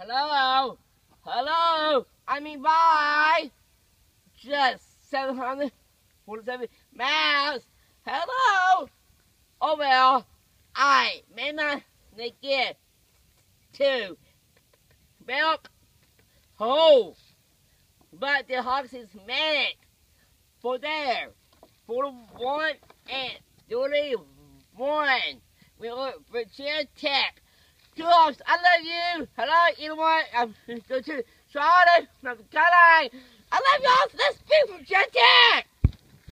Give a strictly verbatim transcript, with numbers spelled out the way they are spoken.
Hello? Hello? I mean, bye. Just seven hundred forty-seven miles. Hello? Oh, well, I may not get to milk hole, but the Hawks is manic for there. forty-one and thirty-one. We are Virginia Tech. Two Hawks, I love you. Hello, anyone? I'm going to Charlotte from Carolina. I love y'all. Let's be from Virginia Tech.